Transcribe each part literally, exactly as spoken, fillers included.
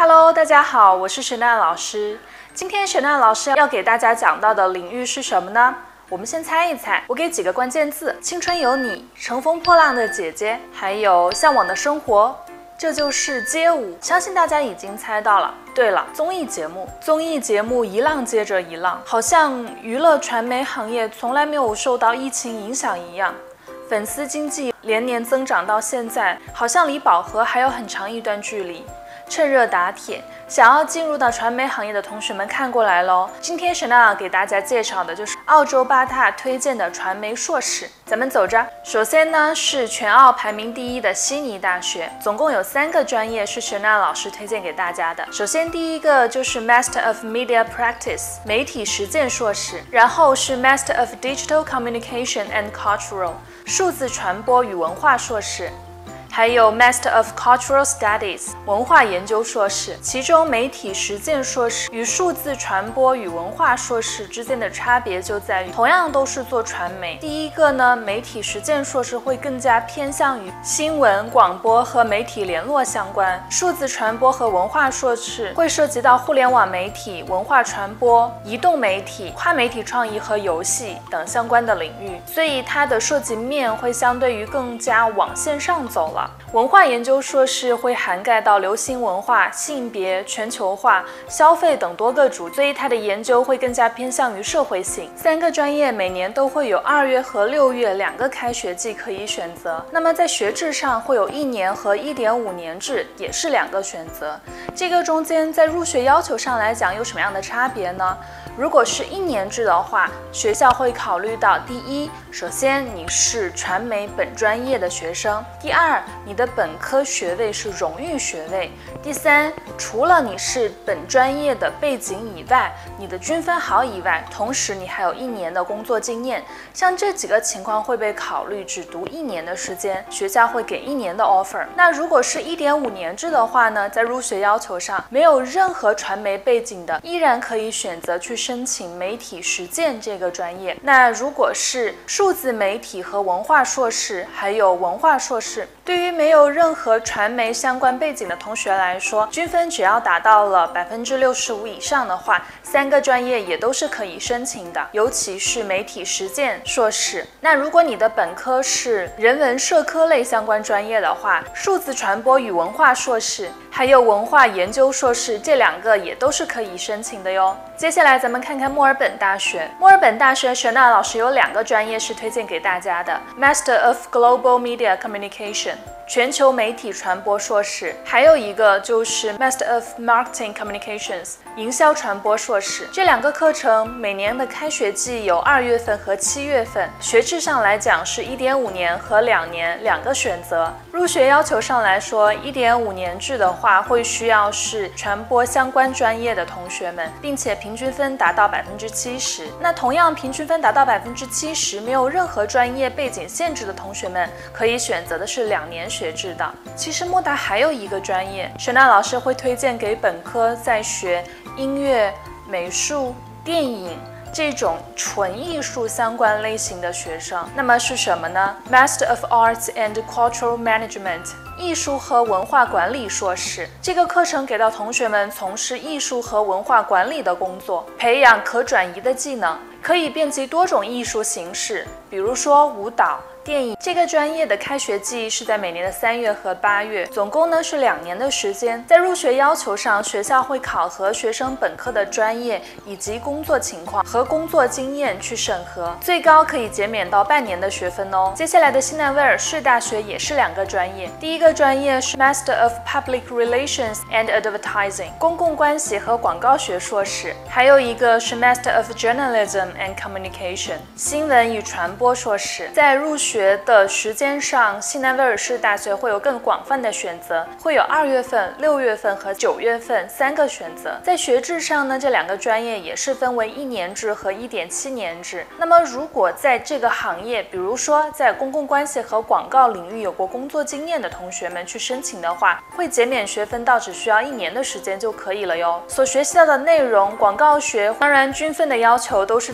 Hello， 大家好，我是雪娜老师。今天雪娜老师要给大家讲到的领域是什么呢？我们先猜一猜，我给几个关键字：青春有你、乘风破浪的姐姐，还有向往的生活。这就是街舞，相信大家已经猜到了。对了，综艺节目，综艺节目一浪接着一浪，好像娱乐传媒行业从来没有受到疫情影响一样。粉丝经济连年增长到现在，好像离饱和还有很长一段距离。趁热打铁，想要进入到传媒行业的同学们看过来喽！今天雪娜给大家介绍的就是澳洲八大推荐的传媒硕士，咱们走着。首先呢是全澳排名第一的悉尼大学，总共有三个专业是雪娜老师推荐给大家的。首先第一个就是 Master of Media Practice 媒体实践硕士，然后是 Master of Digital Communication and Cultural 数字传播与文化硕士。还有 Master of Cultural Studies 文化研究硕士，其中媒体实践硕士与数字传播与文化硕士之间的差别就在于，同样都是做传媒，第一个呢，媒体实践硕士会更加偏向于新闻、广播和媒体联络相关，数字传播和文化硕士会涉及到互联网媒体、文化传播、移动媒体、跨媒体创意和游戏等相关的领域，所以它的涉及面会相对于更加往线上走了。文化研究硕士会涵盖到流行文化、性别、全球化、消费等多个主题，所以它的研究会更加偏向于社会性。三个专业每年都会有二月和六月两个开学季可以选择。那么在学制上会有一年和一点五年制，也是两个选择。这个中间在入学要求上来讲有什么样的差别呢？如果是一年制的话，学校会考虑到第一，首先你是传媒本专业的学生；第二，你的本科学位是荣誉学位；第三，除了你是本专业的背景以外，你的均分好以外，同时你还有一年的工作经验。像这几个情况会被考虑，只读一年的时间，学校会给一年的 offer。那如果是一点五年制的话呢，在入学要求上，没有任何传媒背景的，依然可以选择去申请媒体实践这个专业。那如果是数字媒体和文化硕士，还有文化硕士，对于没有任何传媒相关背景的同学来说，均分只要达到了百分之六十五以上的话，三个专业也都是可以申请的，尤其是媒体实践硕士。那如果你的本科是人文社科类相关专业的话，数字传播与文化硕士还有文化研究硕士这两个也都是可以申请的哟。接下来咱们看看墨尔本大学。墨尔本大学雪娜老师有两个专业是推荐给大家的 Master of Global Media Communication 全球媒体传播硕士，还有一个就是 Master of Marketing Communications 营销传播硕士。这两个课程每年的开学季有二月份和七月份，学制上来讲是一点五年和两年两个选择。入学要求上来说，一点五年制的话会需要是传播相关专业的同学们，并且平均分达到百分之七十。那同样平均分达到百分之七十，没有任何专业背景限制的同学们，可以选择的是两年学制的。其实莫大还有一个专业，雪娜老师会推荐给本科在学音乐、美术、电影这种纯艺术相关类型的学生。那么是什么呢？ Master of Arts and Cultural Management 艺术和文化管理硕士。这个课程给到同学们从事艺术和文化管理的工作，培养可转移的技能，可以遍及多种艺术形式，比如说舞蹈、电影。这个专业的开学季是在每年的三月和八月，总共呢是两年的时间。在入学要求上，学校会考核学生本科的专业以及工作情况和工作经验去审核，最高可以减免到半年的学分哦。接下来的西南威尔士大学也是两个专业，第一个专业是 Master of Public Relations and Advertising 公共关系和广告学硕士，还有一个是 Master of Journalism and Communication 新闻与传播硕士。在入学的时间上，西南威尔士大学会有更广泛的选择，会有二月份、六月份和九月份三个选择。在学制上呢，这两个专业也是分为一年制和一点七年制。那么如果在这个行业，比如说在公共关系和广告领域有过工作经验的同学们去申请的话，会减免学分到只需要一年的时间就可以了哟。所学习到的内容，广告学当然均分的要求都是在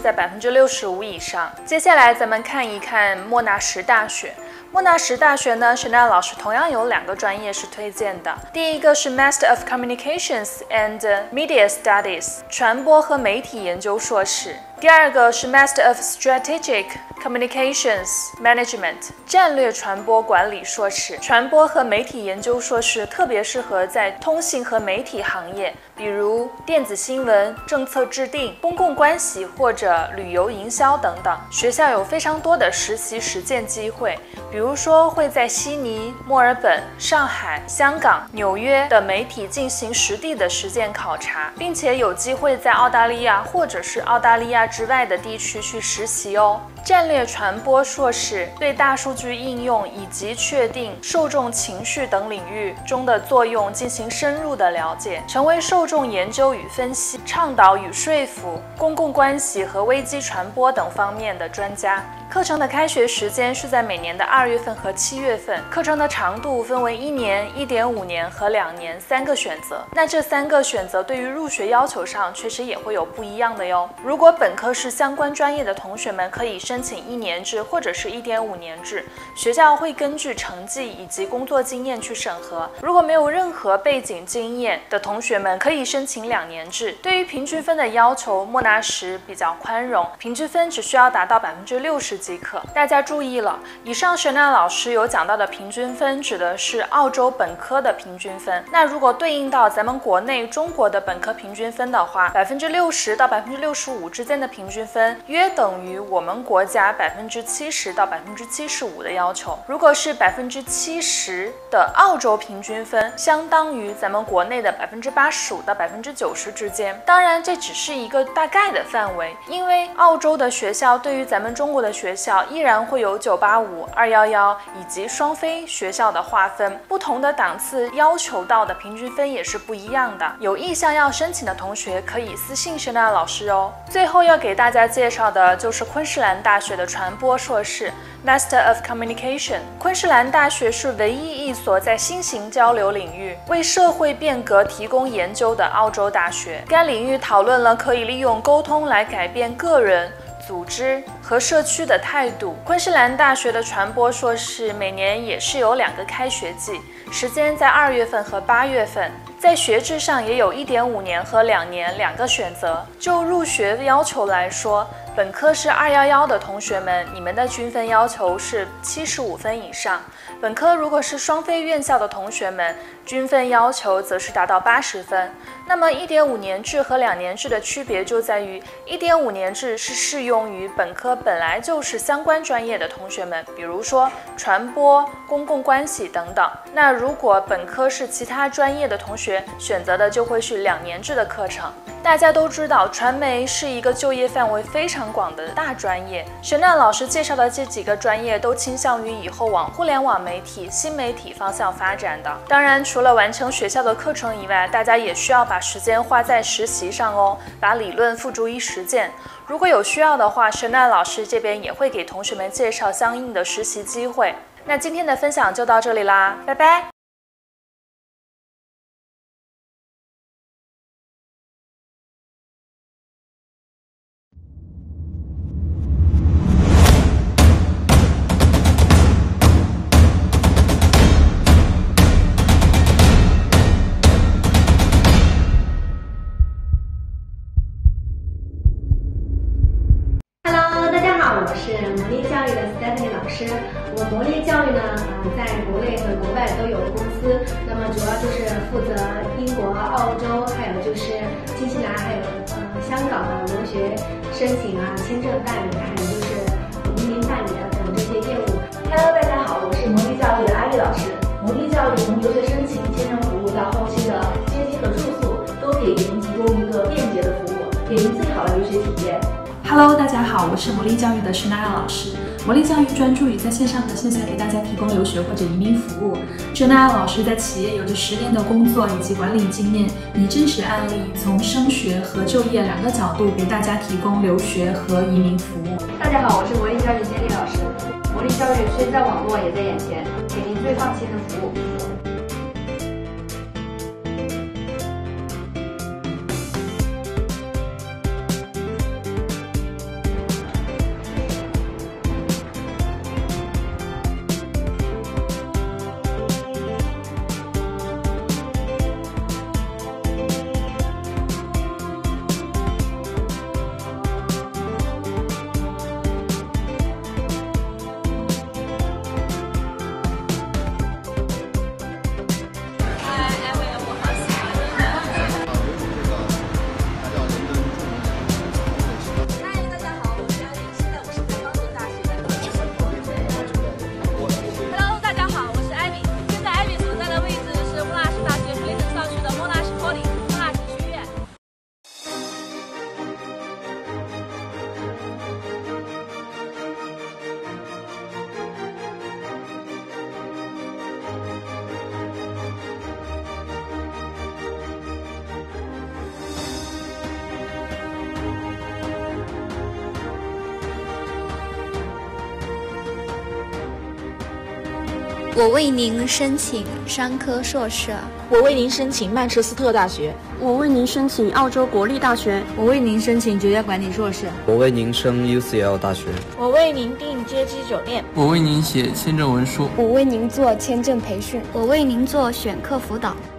在百分之六十五以上。接下来咱们看一看莫纳什大学。莫纳什大学呢 ，Chanel 老师同样有两个专业是推荐的。第一个是 Master of Communications and Media Studies 传播和媒体研究硕士。第二个是 Master of Strategic Communications Management 战略传播管理硕士。传播和媒体研究硕士特别适合在通信和媒体行业，比如电子新闻、政策制定、公共关系或者旅游营销等等。学校有非常多的实习实践机会，比如说会在悉尼、墨尔本、上海、香港、纽约的媒体进行实地的实践考察，并且有机会在澳大利亚或者是澳大利亚之外的地区去实习哦。战略传播硕士对大数据应用以及确定受众情绪等领域中的作用进行深入的了解，成为受众研究与分析、倡导与说服、公共关系和危机传播等方面的专家。课程的开学时间是在每年的二月份和七月份，课程的长度分为一年、一点五年和两年三个选择。那这三个选择对于入学要求上确实也会有不一样的哟。如果本科是相关专业的同学们可以申请一年制或者是一点五年制，学校会根据成绩以及工作经验去审核。如果没有任何背景经验的同学们可以申请两年制。对于平均分的要求，莫纳什比较宽容，平均分只需要达到百分之六十。即可。大家注意了，以上Chanel老师有讲到的平均分指的是澳洲本科的平均分。那如果对应到咱们国内中国的本科平均分的话，百分之六十到百分之六十五之间的平均分，约等于我们国家百分之七十到百分之七十五的要求。如果是百分之七十的澳洲平均分，相当于咱们国内的百分之八十五到百分之九十之间。当然，这只是一个大概的范围，因为澳洲的学校对于咱们中国的学校学校依然会有九八五、二一一以及双非学校的划分，不同的档次要求到的平均分也是不一样的。有意向要申请的同学可以私信Chanel老师哦。最后要给大家介绍的就是昆士兰大学的传播硕士 Master of Communication。昆士兰大学是唯一一所在新型交流领域为社会变革提供研究的澳洲大学。该领域讨论了可以利用沟通来改变个人、组织和社区的态度。昆士兰大学的传播硕士每年也是有两个开学季，时间在二月份和八月份。在学制上也有一点五年和两年两个选择。就入学要求来说，本科是二一一的同学们，你们的均分要求是七十五分以上。本科如果是双非院校的同学们，均分要求则是达到八十分。那么一点五年制和两年制的区别就在于，一点五年制是适用于本科本来就是相关专业的同学们，比如说传播、公共关系等等。那如果本科是其他专业的同学选择的就会是两年制的课程。大家都知道，传媒是一个就业范围非常广的大专业。Chanel老师介绍的这几个专业都倾向于以后往互联网媒体、新媒体方向发展的。当然，除了完成学校的课程以外，大家也需要把时间花在实习上哦，把理论付诸于实践。如果有需要的话，Chanel老师这边也会给同学们介绍相应的实习机会。那今天的分享就到这里啦，拜拜。 我是魔力教育的 Stephanie 老师。我魔力教育呢，呃，在国内和国外都有公司，那么主要就是负责英国、澳洲，还有就是新西兰，还有呃香港的留学申请啊、签证办理，还有就是移民办理啊等这些业务。 Hello， 大家好，我是魔力教育的阿丽老师。魔力教育从留学申请、签证服务到后期的接机和住宿，都给您提供一个便捷的服务，给您最好的留学体验。 Hello， 大家好，我是魔力教育的Chanel老师。魔力教育专注于在线上和线下给大家提供留学或者移民服务。Chanel老师在企业有着十年的工作以及管理经验，以真实案例从升学和就业两个角度给大家提供留学和移民服务。 大家好，我是魔力教育仙丽老师。魔力教育虽在网络也在眼前，给您最放心的服务。 我为您申请商科硕士。 我为您申请曼彻斯特大学。 我为您申请澳洲国立大学。 我为您申请酒店管理硕士。 我为您升 U C L 大学。 我为您订接机酒店。 我为您写签证文书。 我为您做签证培训。 我为您做选课辅导。